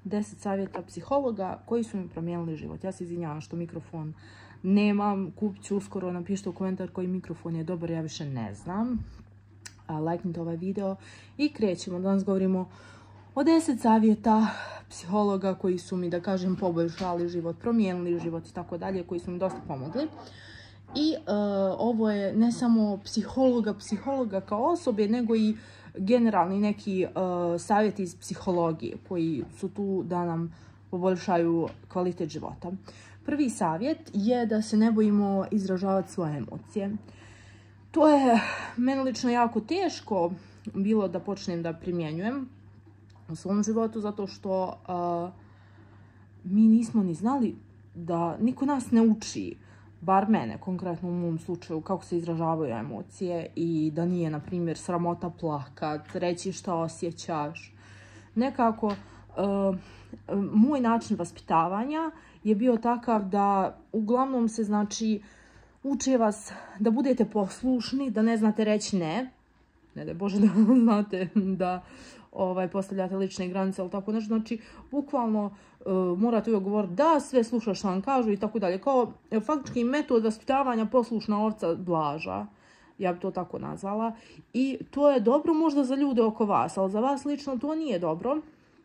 10 savjeta psihologa koji su mi promijenili život. Ja se izvinjavam što mikrofon nemam, kupit ću uskoro, napišite u komentar koji mikrofon je dobar, ja više ne znam. Lajknite ovaj video i krećemo. Danas govorimo o 10 savjeta psihologa koji su mi, da kažem, poboljšali život, promijenili život i tako dalje, koji su mi dosta pomogli. I ovo je ne samo psihologa kao osobe, nego i generalni neki savjeti iz psihologije koji su tu da nam poboljšaju kvalitet života. Prvi savjet je da se ne bojimo izražavati svoje emocije. To je meni lično jako teško bilo da počnem da primjenjujem u svom životu, zato što mi nismo ni znali da niko nas ne uči, bar mene, konkretno u mom slučaju, kako se izražavaju emocije i da nije, na primjer, sramota plakat, reći šta osjećaš. Nekako, moj način vaspitavanja je bio takav da uglavnom se, znači, uče vas da budete poslušni, da ne znate reći ne. Ne daj Bože da znate da postavljate lične granice, ali tako nešto. Znači, bukvalno morate uvijek govoriti da, sve slušaš što vam kažu i tako dalje. Kao faktički metod vaspitavanja poslušna ovca Blaža, ja bi to tako nazvala. I to je dobro možda za ljude oko vas, ali za vas lično to nije dobro.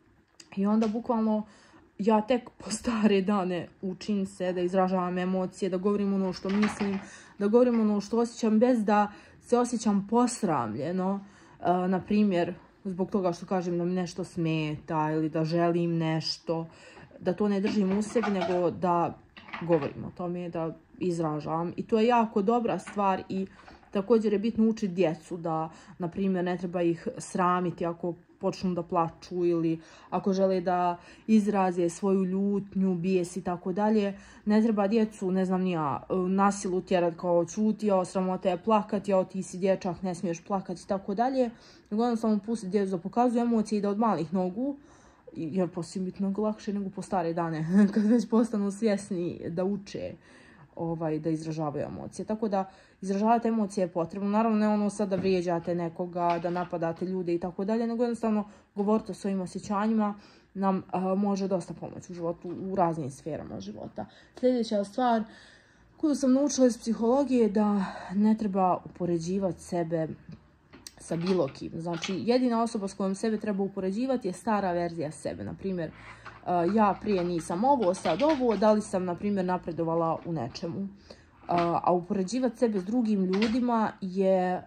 I onda bukvalno ja tek po stare dane učim se da izražavam emocije, da govorim ono što mislim, da govorim ono što osjećam bez da se osjećam posramljeno. Na primjer, zbog toga što kažem da mi nešto smeta ili da želim nešto, da to ne držim u sebi, nego da govorim o tome, da izražavam. I to je jako dobra stvar i također je bitno učiti djecu da, na primjer, ne treba ih sramiti ako počnu da plaču ili ako žele da izraze svoju ljutnju, bijes i tako dalje. Ne treba djecu, ne znam ni ja, na silu tjerati kao čuti, sramota je plakati, ti si dječak, ne smiješ plakati i tako dalje. Nego jednostavno pustiti djecu da pokazuju emocije i da od malih nogu, jer poslije biti mnogo lakše nego po stare dane, kad već postanu svjesni da uče da izražavaju emocije. Tako da izražavati emocije je potrebno. Naravno, ne ono sad da vrijeđate nekoga, da napadate ljude i tako dalje, nego jednostavno govoriti o svojim osjećanjima nam može dosta pomoći u životu, u raznim sferama života. Sljedeća stvar koju sam naučila iz psihologije je da ne treba upoređivati sebe sa bilo kim. Znači, jedina osoba s kojom sebe treba upoređivati je stara verzija sebe. Na primjer, ja prije nisam ovo, sad ovo, da li sam, na primjer, napredovala u nečemu. A upoređivati sebe s drugim ljudima je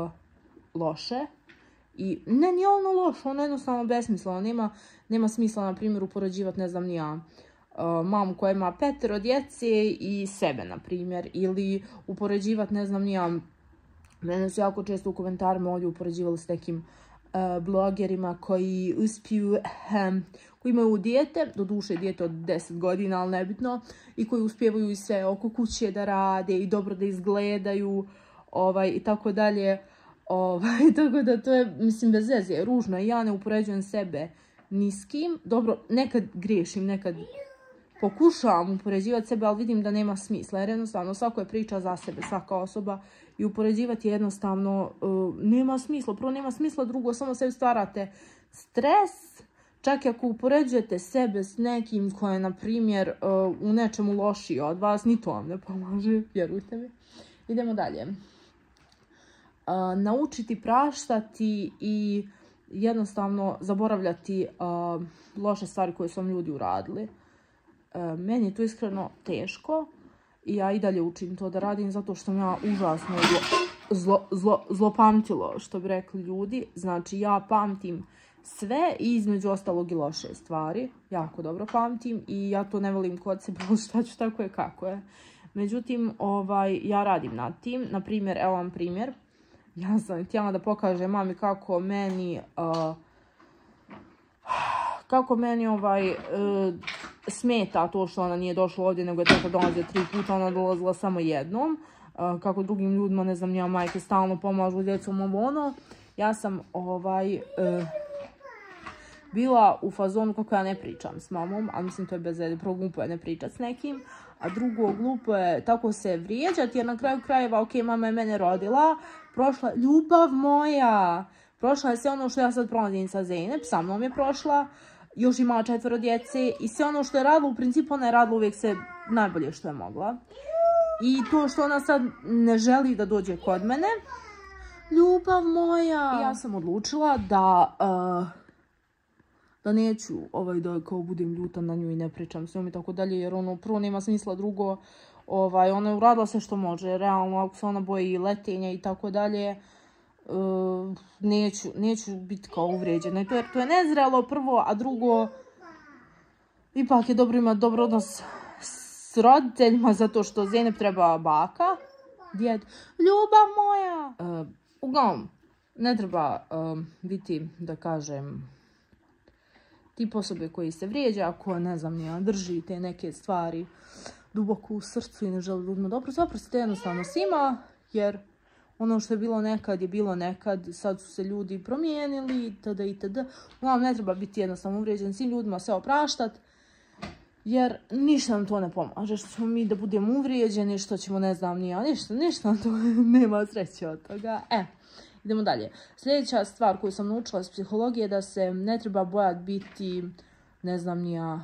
loše. I ne nije ono loše, ono je jednostavno besmisleno. Nema smisla, na primjer, upoređivati, ne znam ni ja, mamu koja ima 5 djece i sebe, na primjer. Ili upoređivati, ne znam ni ja, mene su jako često u komentarima ovdje upoređivali s nekim blogerima koji uspiju, koji imaju dijete, doduše dijete od 10 godina, ali nebitno, i koji uspijevaju se oko kuće da rade i dobro da izgledaju i tako dalje. Tako da to je, mislim, bez veze, ružno. Ja ne upoređujem sebe ni s kim. Dobro, nekad griješim, nekad pokušavam upoređivati sebe, ali vidim da nema smisla. Jer jednostavno svako je priča za sebe, svaka osoba. I upoređivati jednostavno nema smisla. Prvo nema smisla, drugo samo sebi stvarate stres. Čak i ako upoređujete sebe s nekim ko je, na primjer, u nečemu lošiji od vas, ni to vam ne pomaže, vjerujte mi. Idemo dalje. Naučiti praštati i jednostavno zaboravljati loše stvari koje su vam ljudi uradili. Meni je to iskreno teško. I ja i dalje učim to da radim zato što sam ja užasno zlopamtilo, što bi rekli ljudi. Znači, ja pamtim sve i između ostalog i loše stvari. Jako dobro pamtim i ja to ne volim kod sebe, šta ću, tako je kako je. Međutim, ja radim nad tim. Na primjer, evo vam primjer. Ja sam htjela da pokažem mami kako meni smeta to što ona nije došla ovdje, nego je tako dolazila 3 puta, ona dolazila samo jednom. Kako drugim ljudima, ne znam, njima majke stalno pomažu djecom ovo ono. Ja sam bila u fazonu kako ja ne pričam s mamom, a mislim to je bez veze. Prvo, glupo je ne pričat s nekim, a drugo, glupo je tako se vrijeđati, jer na kraju krajeva, ok, mama je mene rodila, prošla, ljubav moja, prošla je sve ono što ja sad prolazim sa Zeynep, sa mnom je prošla, još ima 4 djece i sve ono što je radila, u principu ona je radila uvijek sve najbolje što je mogla. I to što ona sad ne želi da dođe kod mene, ljubav moja. I ja sam odlučila da neću da kao budem ljuta na nju i ne pričam s njom i tako dalje, jer ono prvo nema smisla, drugo ona je uradila sve što može, realno ako se ona boji letenja i tako dalje, neću biti kao uvrijeđena. I to je nezrelo prvo, a drugo, ipak je dobro imati dobar odnos s roditeljima, zato što Zeynep treba baka, djed, ljubav moja. Uglavnom, ne treba biti, da kažem, tip osobe koji se vrijeđa, ako ne znam, drži te neke stvari duboko u srcu i ne želi ljudima dobro. Zaprostite jednostavno svima, jer ono što je bilo nekad je bilo nekad, sad su se ljudi promijenili itd. itd. Uglavnom, ne treba biti jednostavno uvrijeđen, svim ljudima sve opraštat, jer ništa nam to ne pomaže, što ćemo mi da budemo uvrijeđeni, što ćemo ne znam ništa nam to nema sreće od toga. Idemo dalje. Sljedeća stvar koju sam naučila iz psihologije je da se ne treba bojati biti, ne znam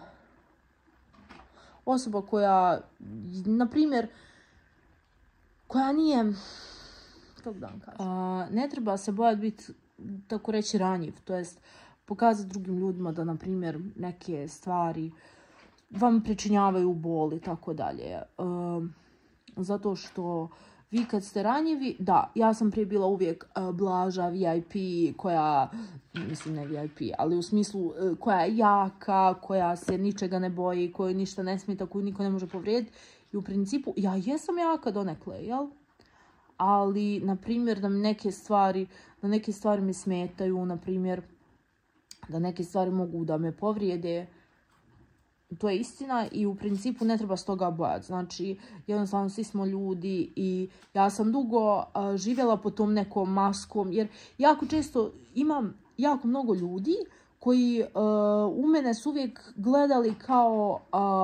osoba koja, na primjer, koja nije, kako da vam kažem, ne treba se bojati biti, tako reći, ranjiv, to jest pokazati drugim ljudima da, na primjer, neke stvari vam pričinjavaju bol i tako dalje. Zato što vi kad ste ranjivi, da, ja sam prije bila uvijek blaža, VIP, koja, mislim ne VIP, ali u smislu koja je jaka, koja se ničega ne boji, koja ništa ne smeta, koju niko ne može povrijediti. I u principu, ja jesam jaka donekle, jel? Ali, na primjer, da neke stvari mi smetaju, na primjer, da neke stvari mogu da me povrijede, to je istina i u principu ne treba s toga bojati. Znači, jednostavno svi smo ljudi i ja sam dugo živjela pod tom nekom maskom, jer jako često imam jako mnogo ljudi koji u mene su uvijek gledali kao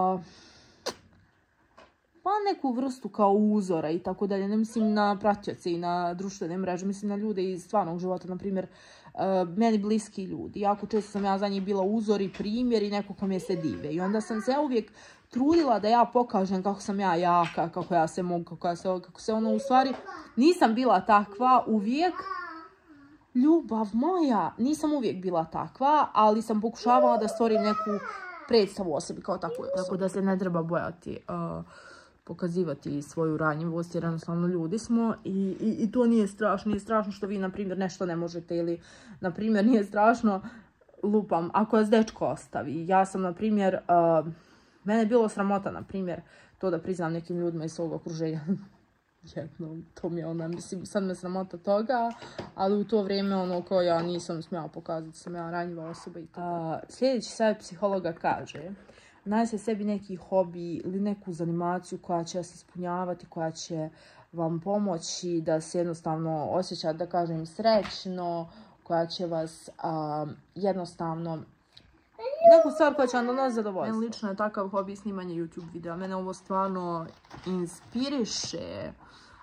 pa neku vrstu kao uzora i tako dalje. Ne mislim na pratioce i na društvene mreže, mislim na ljude iz stvarnog života, na primjer, meni bliski ljudi. Jako često sam ja za njih bila uzor i primjer i neko ko mi se dive. I onda sam se uvijek trudila da ja pokažem kako sam ja jaka, kako ja se mogu, kako se ono, u stvari nisam bila takva uvijek. Ljubav moja, nisam uvijek bila takva, ali sam pokušavala da stvorim neku predstavu o sebi kao takvu osobu. Tako da se ne treba bojati pokazivati svoju ranjivost, jer jednostavno ljudi smo i to nije strašno. Nije strašno što vi, na primjer, nešto ne možete, ili, na primjer, nije strašno, lupam, ako vas dečko ostavi. Ja sam, na primjer, mene je bilo sramota, na primjer, to da priznam nekim ljudima iz svog okruženja. Jednom, to mi je ona, mislim, sad me sramota toga, ali u to vrijeme ono kao ja nisam smjela pokazati, sam ja ranjiva osoba i tako. Sljedeći savjet psihologa kaže: nađite sebi neki hobi ili neku zanimaciju koja će vas ispunjavati, koja će vam pomoći da se jednostavno osjećate, da kažem, srećno, koja će vas jednostavno, neku stvar koja će vam donositi zadovoljstvo. Meni lično je takav hobi snimanje YouTube videa. Mene ovo stvarno inspiriše,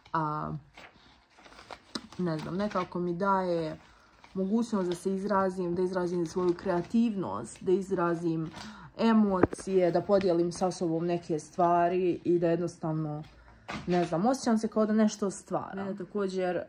ne znam, nekako mi daje mogućnost da se izrazim, da izrazim svoju kreativnost, da izrazim emocije, da podijelim sa sobom neke stvari i da jednostavno, ne znam, osjećam se kao da nešto stvaram. Mene također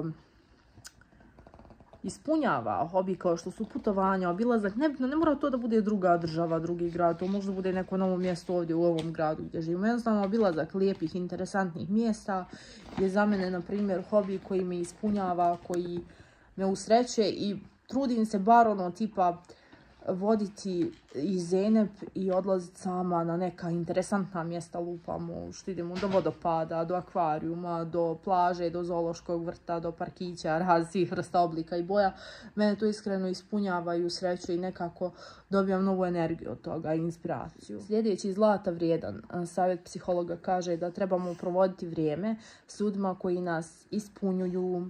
ispunjava hobi kao što su putovanja, obilazak, nebitno, ne mora to da bude druga država, drugi grad, to može bude neko novo mjesto ovdje u ovom gradu gdje živimo. Jednostavno obilazak lijepih, interesantnih mjesta je za mene, na primjer, hobi koji me ispunjava, koji me usreće i trudim se bar ono tipa voditi i Zeynep i odlaziti sama na neka interesantna mjesta, lupamo, što idemo do vodopada, do akvarijuma, do plaže, do zoološkog vrta, do parkića, raznih vrsta, oblika i boja. Mene to iskreno ispunjava i usrećuje i nekako dobijam novu energiju od toga i inspiraciju. Sljedeći zlata vrijedan savjet psihologa kaže da trebamo provoditi vrijeme s ljudima koji nas ispunjuju,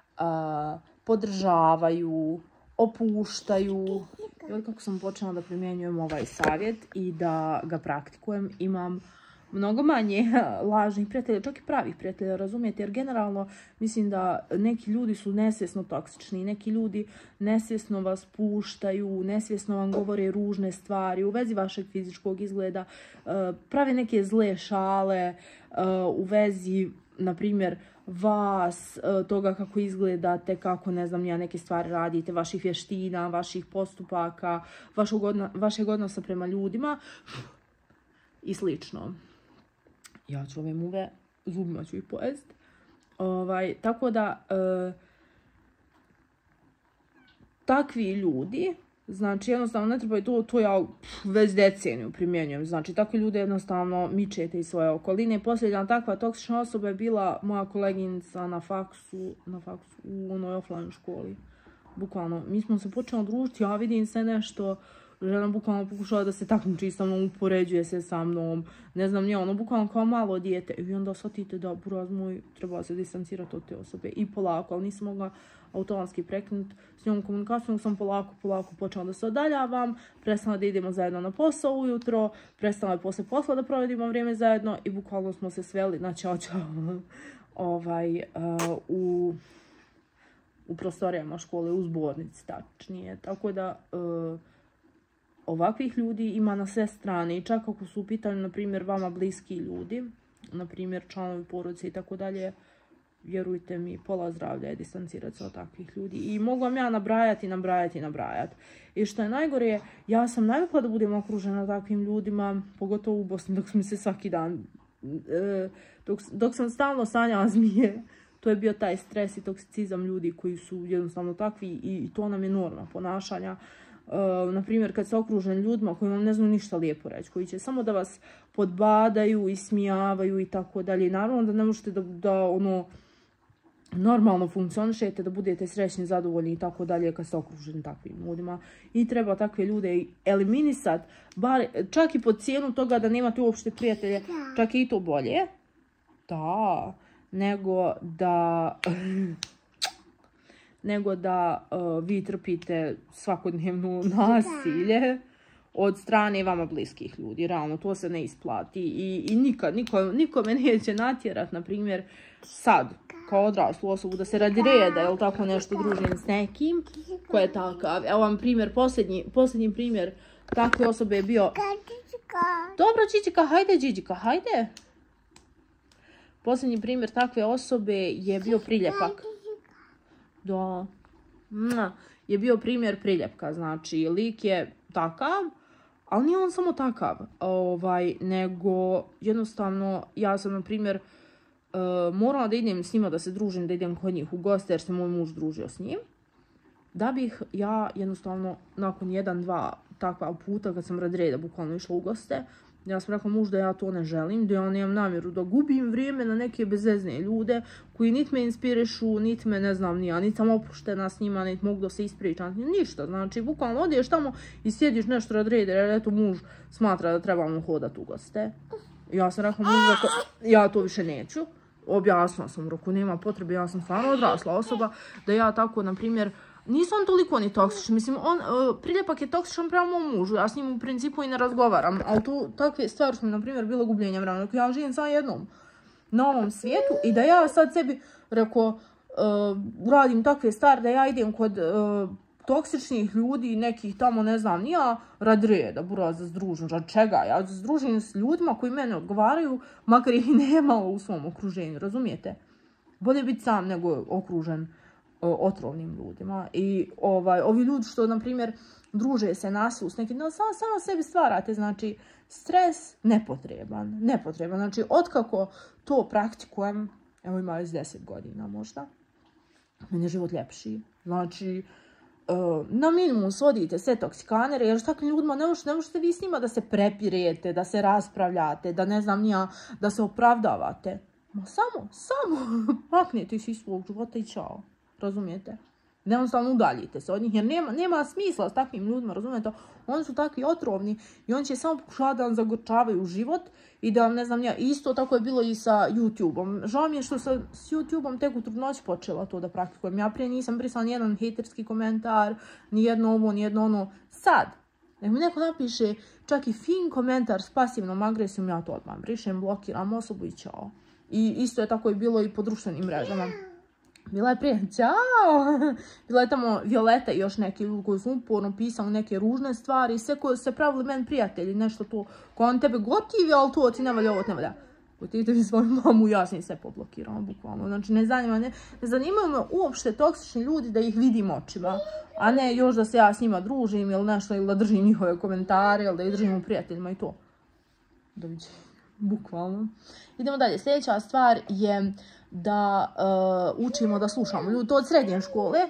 podržavaju, opuštaju. I od kako sam počela da primjenjujem ovaj savjet i da ga praktikujem, imam mnogo manje lažnih prijatelja, čak i pravih prijatelja, razumijete? Jer generalno mislim da neki ljudi su nesvjesno toksični, neki ljudi nesvjesno vas puštaju, nesvjesno vam govore ružne stvari u vezi vašeg fizičkog izgleda, prave neke zle šale u vezi, na primjer, vas, toga kako izgledate, kako, ne znam, neke stvari radite, vaših vještina, vaših postupaka, vašeg odnosa prema ljudima i slično. Ja ću ove muve, zubima ću ih pojest. Tako da, takvi ljudi, znači jednostavno ne trebaju to ja već deceniju primjenjujem. Znači takve ljude jednostavno mičete iz svoje okoline. Posljednja takva toksična osoba je bila moja koleginica na faksu u onoj offline školi. Bukvalno, mi smo se počeli družiti, ja vidim se nešto, žena bukvalno pokušava da se takmiči sa mnom, upoređuje se sa mnom, ne znam, nije ono, bukvalno kao malo dijete. I onda shvatite da, buraz moj, treba se distancirati od te osobe. I polako, ali nisam mogla automatski prekinuti s njom komunikaciju, sam polako počela da se odaljavam, prestala da idemo zajedno na posao ujutro, prestala je posle posla da provedimo vrijeme zajedno i bukvalno smo se sveli na čao u prostorijama škole, u zbornici tačnije. Tako da ovakvih ljudi ima na sve strane i čak ako su u pitanju, na primjer, vama bliski ljudi, na primjer članovi porodice i tako dalje, vjerujte mi, pola zdravlja je distancirati se od takvih ljudi. I mogu vam ja nabrajati. I što je najgore, ja sam navikla da budem okružena takvim ljudima, pogotovo u Bosni, dok smo se svaki dan, dok sam stalno sanjala zmije. To je bio taj stres i toksicizam ljudi koji su jednostavno takvi i to nam je norma ponašanja. Na primjer, kad se okružen ljudima koji vam ne znaju ništa lijepo reći, koji će samo da vas podbadaju, ismijavaju i tako dalje. Naravno da ne možete da ono normalno funkcionišete, da budete srećni, zadovoljni i tako dalje kad ste okruženi takvim ljudima. I treba takve ljude eliminisati, čak i po cijenu toga da nemate uopšte prijatelje, čak i to bolje. Da, nego da vi trpite svakodnevno nasilje od strane vama bliskih ljudi. Realno, to se ne isplati i niko me neće natjerat, na primjer, sad, kao odraslu osobu, da se radi reda, ili tako nešto družim s nekim, ko je takav. Evo vam primjer, posljednji primjer takve osobe je bio... Dobro, Čičika, hajde, Điđika, hajde. Posljednji primjer takve osobe je bio priljepak. Da. Je bio primjer priljepka, znači lik je takav, ali nije on samo takav, nego jednostavno ja sam, na primjer, morala da idem s njima da se družim, da idem kod njih u goste jer se moj muž družio s njim, da bih ja jednostavno nakon 1-2 takva puta kad sam radi reda bukvalno išla u goste, ja sam rekla muž da ja to ne želim, da ja nemam namjeru da gubim vrijeme na neke bezvezne ljude koji niti me inspirišu, niti me ne znam nija, niti sam opuštena s njima, niti mogu da se ispričam, ništa. Znači, bukvalno odiješ tamo i sjediš nešto radi reda, jer eto muž smatra da trebamo hodati u goste. Ja sam rekla muž da ja to više neću. Objasnila sam, roku nema potrebe, ja sam stvarno odrasla osoba, da ja tako, na primjer, nisam toliko ni toksičan, mislim, priljepak je toksičan prema mom mužu, ja s njim u principu i ne razgovaram, ali tu takve stvari su mi, na primjer, bilo gubljenje vremena, ja živim samo jednom na ovom svijetu i da ja sad sebi, radim takve stvari, da ja idem kod toksičnih ljudi, nekih tamo, ne znam, ja radi reda, buraz da združim, radi čega, ja združim s ljudima koji mene odgovaraju, makar ih nemalo u svom okruženju, razumijete? Bolje biti sam nego okružen otrovnim ljudima i ovi ljudi što, na primjer, druže se nasu s nekim, samo sebi stvarate, znači, stres nepotreban, znači, otkako to praktikujem, evo ima već 10 godina možda, meni je život ljepši, znači, na minimum svodite sve toksikanere, jer s takvim ljudima ne možete vi s njima da se prepirete, da se raspravljate, da ne znam nija, da se opravdavate, ma samo maknete ih iz svog života i čao. Razumijete? Jednostavno udaljite se od njih jer nema smisla s takvim ljudima, razumijete? Oni su takvi otrovni i oni će samo pokušati da vam zagorčavaju život i da vam, ne znam, isto tako je bilo i sa YouTube-om. Žao mi je što sam s YouTube-om tek u trudnoći počela to da praktikujem. Ja prije nisam brisala nijedan hejterski komentar, nijedno ovo, nijedno ono. Sad, Nek mi neko napiše čak i fin komentar s pasivnom agresijom, ja to odmah brišem, blokiram osobu i čao. I isto je tako i bilo i po društvenim mrežama. Bila je prije, ćao! Bila je tamo Violeta i još neki ljudi koji su uporno pisali neke ružne stvari. Sve koji se pravili meni prijatelji, nešto to. Ko on tebe gotivi, ali to ti ne valja, ovo ne valja. Gotivite mi svoju mamu, ja sam sve poblokirala, bukvalno. Znači, ne zanimaju me uopšte toksični ljudi da ih vidim očima. A ne još da se ja s njima družim ili nešto, ili da držim njihove komentare, ili da ih držim u prijateljima i to. Doviđenja, bukvalno. Idemo dalje. Sljedeća stvar je da učimo da slušamo ljudi. To od srednje škole,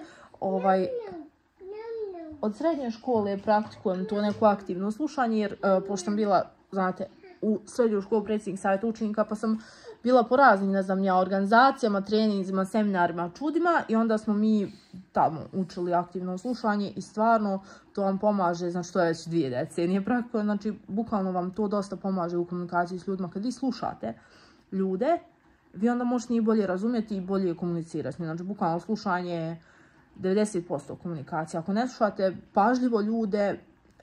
od srednje škole praktikujem to neko aktivno slušanje, jer pošto sam bila, znate, u srednju školu predsjednik savjeta učenika, pa sam bila po raznim, ne znam ja, organizacijama, treninzima, seminarima, čudima i onda smo mi tamo učili aktivno slušanje i stvarno to vam pomaže, znači to je već 2 decenije praktikujem, znači bukvalno vam to dosta pomaže u komunikaciji s ljudima. Kad vi slušate ljude, vi onda možete njih bolje razumjeti i bolje komunicirati. Znači, bukvalno slušanje je 90% komunikacije. Ako ne slušate pažljivo ljude,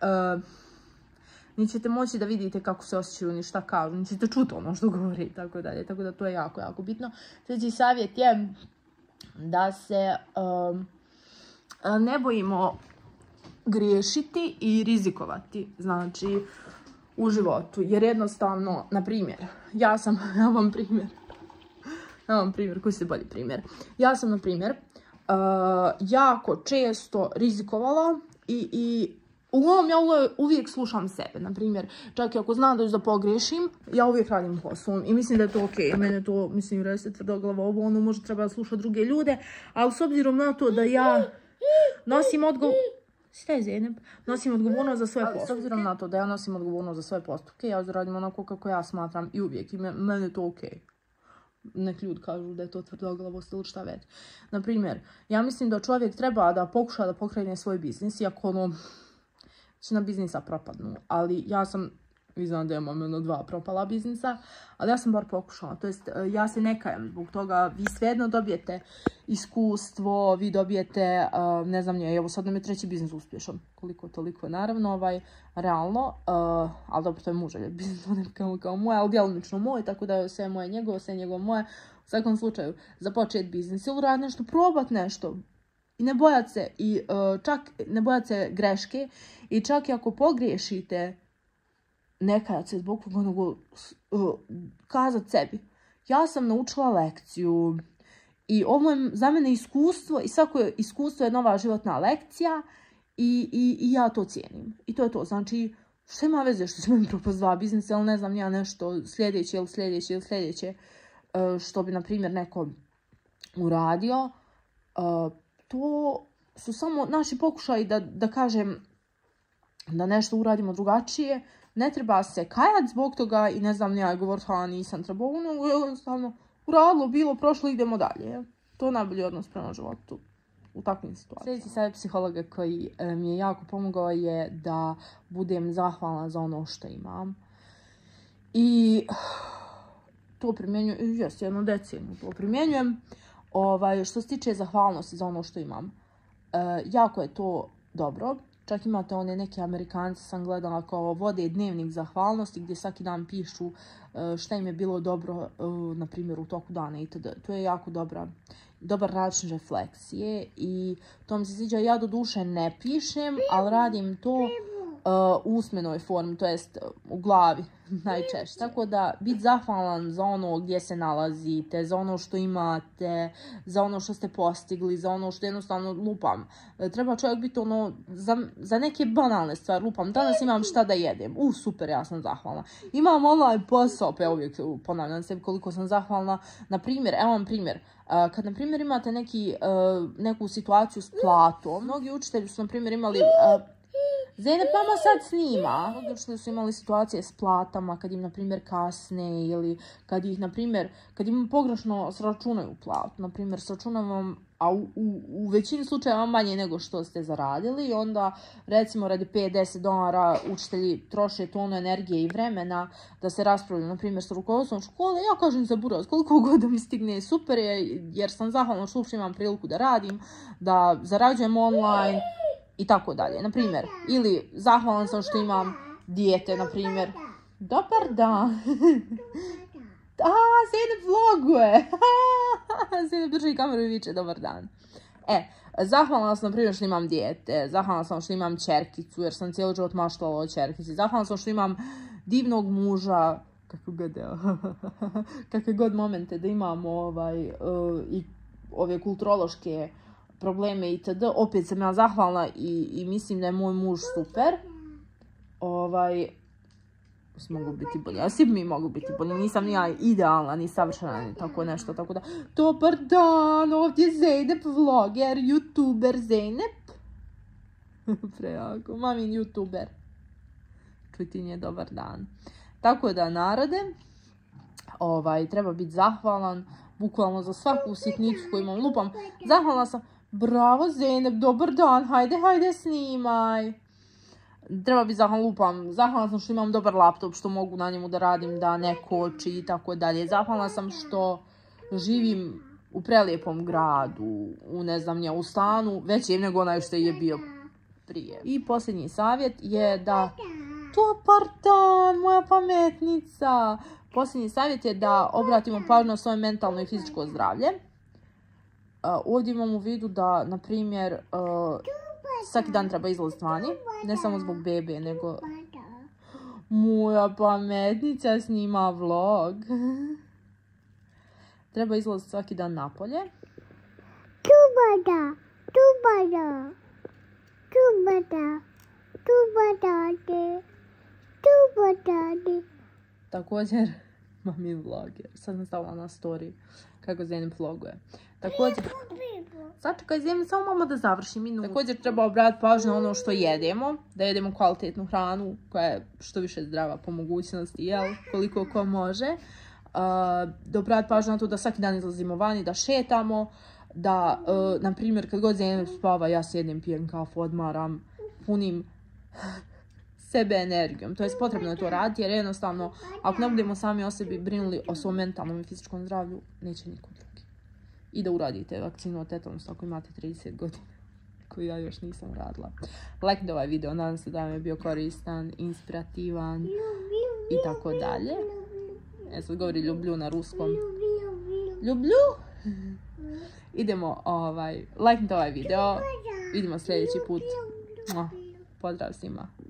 ni ćete moći da vidite kako se osjećaju, ni šta kažu, ni ćete čuti ono što govori i tako dalje. Tako da to je jako, jako bitno. Sljedeći savjet je da se ne bojimo griješiti i rizikovati. Znači, u životu. Jer jednostavno, na primjer, ja vam primjer, koji se bolji primjer. Ja sam, na primjer, jako često rizikovala i uglavnom ja uvijek slušam sebe. Na primjer, čak i ako znam da pogriješim, ja uvijek radim posao i mislim da je to ok. Mene to, mislim, reste tvrdoglava ovo, ono može treba slušati druge ljude, ali s obzirom na to da ja nosim odgovornost za svoje postupke. S obzirom na to da ja nosim odgovornost za svoje postupke, ja radim onako kako ja smatram i uvijek. I mene je to ok. Nek ljudi kažu da je to tvrdoglavost ili šta već. Naprimjer, ja mislim da čovjek treba da pokuša da pokrene svoj biznis, iako većina biznisa propadnu. Ali ja sam, vi znam da imam 2 propala biznisa, ali ja sam bar pokušala. To jest, ja se ne kajem zbog toga. Vi svejedno dobijete iskustvo, vi dobijete, ne znam nije, evo sad nam je 3. biznis uspješan. Koliko toliko, naravno, realno, ali dobro, to je muželjev biznis, ne kao moje, ali djelomično moj, tako da je sve moje njegovo, sve njegovo moje. U svakom slučaju, započeti biznis ili raditi nešto, probati nešto. I ne bojati se, i čak ne bojati se greške, i čak i ako pogriješite, nekad se zbog onog kazati sebi. Ja sam naučila lekciju i ovo je za mene iskustvo i svako iskustvo je nova životna lekcija i ja to cijenim. I to je to. Znači, što ima veze što ćemo im propast 2 biznisa, ili ne znam ja nešto sljedeće, što bi, na primjer, neko uradio. To su samo naši pokušaji da kažem da nešto uradimo drugačije. Ne treba se kajati zbog toga i ne znam ja govoriti nisam trebao, jednostavno uradilo, bilo, prošlo, idemo dalje. To je najbolji odnos prema životu u takvim situacijama. Sljedeći savjet psihologa koji mi je jako pomogao je da budem zahvalna za ono što imam. I to primjenjujem, jednu deceniju to primjenjujem. Što se tiče zahvalnosti za ono što imam, jako je to dobro. Čak imate one neke Amerikanci, sam gledala, kao vode dnevnik zahvalnosti gdje svaki dan pišu šta im je bilo dobro, na primjer, u toku dana itd. To je jako dobar način refleksije i to mi se sviđa. Ja do duše ne pišem, ali radim to u usmenoj formi, to jest u glavi najčešće. Tako da biti zahvalan za ono gdje se nalazite, za ono što imate, za ono što ste postigli, za ono što jednostavno lupam. Treba čovjek biti za neke banalne stvari, lupam. Danas imam šta da jedem. Super, ja sam zahvalna. Imam online posao, pa ja uvijek ponavljam sebi koliko sam zahvalna. Na primjer, evo vam primjer. Kad, na primjer, imate neku situaciju s platom, mnogi učitelji su, na primjer, imali... Zeynep mama sad snima. Mnogi učitelji su imali situacije s platama, kad im, na primjer, kasne ili kad ih, na primjer, kad im pogrešno sračunaju platu. Na primjer, sračunam vam, a u većini slučajeva manje nego što ste zaradili i onda, recimo, radi $5-10 učitelji troše tonu energije i vremena da se raspravljaju, na primjer, sa rukovodstvom škole. Ja kažem za buraz, koliko god da mi stigne, super je, jer sam zahvalna što uopšte imam priliku da radim, da zarađujem online. i tako dalje, na primjer. Ili zahvalan sam što imam dijete, na primjer. Dobar dan. Zeynep vloguje. Zeynep drži kameru i viče dobar dan. Zahvalna sam na primjer što imam dijete, zahvalna sam što imam ćerkicu jer sam cijeli život maštala o ćerkici, zahvalna sam što imam divnog muža, kakve god momente da imamo i ove kulturološke probleme itd. Opet sam ja zahvalna i mislim da je moj muž super. Mogu biti bolji, a svi mi mogu biti bolji, nisam ni ja idealna, ni savršena, ni tako nešto, tako da. Dobar dan, ovdje Zeynep vloger, youtuber Zeynep. Prejako, mamin youtuber. Čuj ti nije dobar dan. Tako da, narode, treba biti zahvalan, bukvalno za svaku sitnicu koju imam, lupam. Zahvalna sam, bravo Zeynep, dobar dan, hajde snimaj. Treba biti zahvalna sam što imam dobar laptop, što mogu na njemu da radim, da ne koči i tako dalje. Zahvalna sam što živim u prelijepom gradu, u stanu, većem nego onaj što je bio prije. I posljednji savjet je da... Dobar dan, moja pametnica! Posljednji savjet je da obratimo pažnju na svoje mentalno i fizičko zdravlje. Ovdje imam u vidu da, na primjer, svaki dan treba izlaziti vani, ne samo zbog bebe, nego... Moja pametnica snima vlog. Treba izlaziti svaki dan napolje. Također, mamin vloger. Sad sam stavila na story kako Zeynep vloguje. Također... Sačekaj Zeynep, samo malo da završim minut. Također treba obratiti pažnju na ono što jedemo. Da jedemo kvalitetnu hranu koja je što više zdrava po mogućnosti, koliko ko može. Da obratiti pažnju na to da svaki dan izlazimo vani, da šetamo. Da, na primjer, kad god Zeynep spava, ja sjednem, pijem kafu, odmaram, punim sebe energijom. To je potrebno je to raditi jer jednostavno, ako ne budemo sami o sebi brinuli o svom mentalnom i fizičkom zdravlju, neće niko drugi. I da uradite vakcinu od tetanusa ako imate 30 godina, koju ja još nisam uradila. Lajknite ovaj video, nadam se da vam je bio koristan, inspirativan i tako dalje. Sad govori ljublju na ruskom. Ljublju? Idemo, lajknite ovaj video. Vidimo sljedeći put. Pozdrav svima.